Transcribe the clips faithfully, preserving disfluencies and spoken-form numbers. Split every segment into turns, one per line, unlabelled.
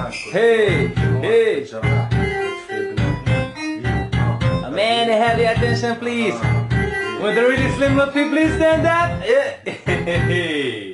Hey, hey. A man, heavy attention, please. With the really slim look, please stand up. Yeah.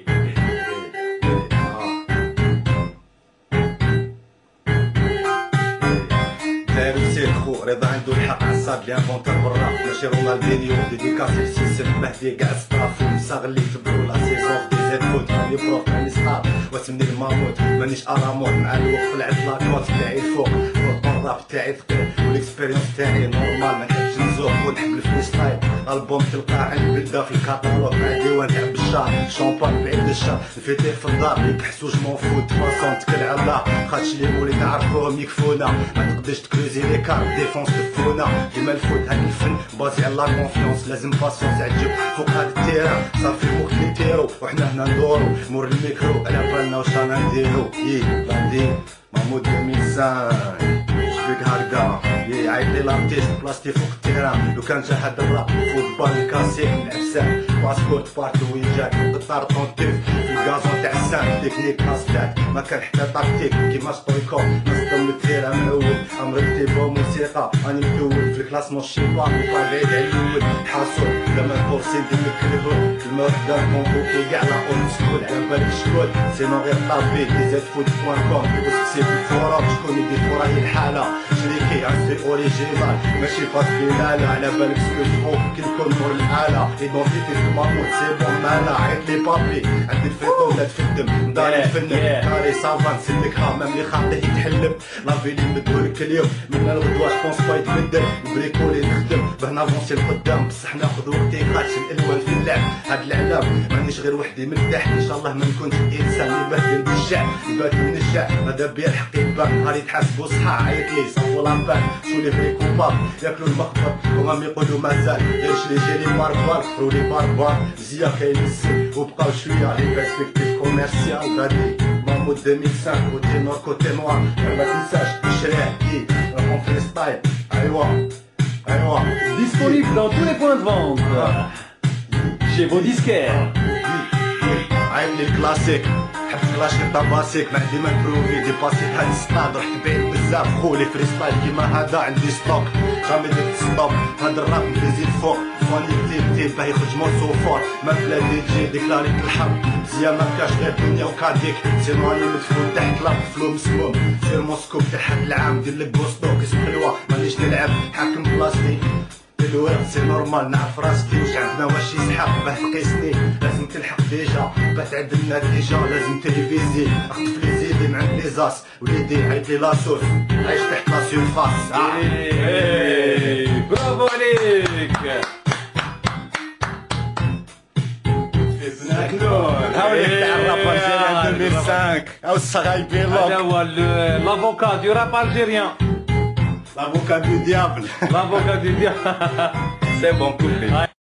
رضا عنده الحق عصاب لي انفونتر برا ماشي رونالدينيو ديديكاسي لسيسن مهدي كاع ستاف ومساغلي تبدو لا سيزون دي زيد فوت لي بروف ماني ستار واسمني الماموت مانيش اراموت مع الوقت طلعت لاكوت تاعي الفوق الراب تاعي ثقيل والاكسبيريونس تاعي نورمال منحبش نزوق ونحب الفري ستايل البوم تلقاه عند بلده في الكاتالوج مع ديوان تاع بالشهر شامبان بعيد الشهر الفيتير في الدار اللي كحسو جمون فوت فاسون تكل على خاطش لي مولي نعرفوهم يكفونا ما تقدرش تكروزي لي كارت ديفونس تفونا ديما الفوت هاد الفن بازي على لا كونفيونس لازم باسيونس عجب فوق هاد التيران صافي مخ نيتيرو وحنا هنا ندورو مور الميكرو على بالنا واش رانا نديرو يي غادي مامود ألفين وخمسة بيك هكدا يي عيط لي لارتيست بلاصتي فوق التيران لو كان جا حد الراب فوتبال كاسيك العفسان باسبورت بارتو وين جاك قطار طونتيف في الكازون تاع السان تكنيك كاستاك ما كان حتى تاكتيك كيما ستويكو نصدم التيران معول امرك تيبو موسيقى راني مدول في الكلاسمون الشيبا نطلع بعيد على الاول حاسو لما الكورسين ديال الكليبو كلمة وحدة كونفوكي كاع لا اولد سكول على بالك شكون سينو غير طابي دي زيد فوت بوان كوم وسكسي في الفورا شكون يدي الفورا هي الحالة شريكي عزي اوريجينال ماشي فاس فينال على بالك سكو جفو كي نكون مور الحالة ايدونتيتي في المامور سي بون مالا عيط لي بابي عندي الفيطو ولا تفدم داري نفنن داري سافان سلك ها مام لي خاطيه يتحلم لافي لي مدولك اليوم من الغدوة جبونس با يتبدل بريكولي نخدم باه نافونسي لقدام بصح ناخذ وقتي خاطش الالوان في اللعب هاد اللعب مانيش غير وحدي مرتاح ان شاء الله ما نكونش انسان اللي بهدل بالشعب يبات من الشعب هذا بيا الحق يبان نهار يتحاسبوا صحا عيط لي صافو لامبان شولي في كوباب ياكلوا المخبط وهم يقولوا مازال غير شري جيلي باربار فرولي باربار مزيان كاين السن وبقاو شويه لي بيرسبكتيف كوميرسيال غادي مامود ألفين وخمسة كوتي نور كوتي نوار ما تنساش تشريح كي رابون فري ستايل ايوا ايوا
Disponible dans tous les points de vente. Chez vos disquaires.
عين لي الكلاسيك حبت كلاش كنت باسيك ما عندي ما نبروفي دي باسيك هاد الستاد رحت بعيد بزاف خولي فري ستايل كيما هذا عندي ستوك جامي درت ستوب هاد الراب مفيزي الفوق فاني كتيب كتيب باه يخرج مورسو فور ما بلا دي جي ديكلاريت الحرب مزيان مكاش غير دنيا وكاديك سينو راني مدفون تحت لاب فلو مسموم سير موسكو تاع هاد العام دير لك بوستوك اسم حلوه مانيش نلعب حاكم بلاصتي الوير سي نورمال نعرف راسكي واش عندنا واش يسحق باه تقيسني لازم تلحق ديجا باه تعدلنا ديجا لازم تلفيزي اخطف لي زيدي مع لي زاس وليدي عيط لي لاصوص عايش تحت لا سيرفاس
برافو عليك
ابنك نور هاوليك تاع الراب الجيريان ألفين وخمسة او الصغايبين لوك
هذا هو l'avocat du rap algérien.
L'avocat du diable.
L'avocat du diable.
C'est bon, coupé.